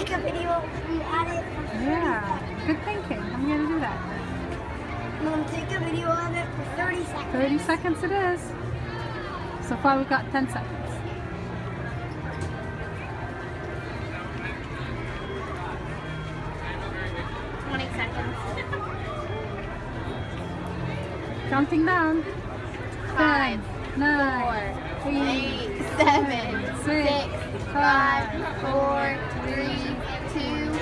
take a video at it for 30 Yeah, seconds. good thinking. I'm going to do that. Mom, take a video of it for 30 seconds. 30 seconds it is. So far we've got 10 seconds. Counting down. 5, 10, 9, 4, 8, 8, 7, 6, 5, 4, 3, 2,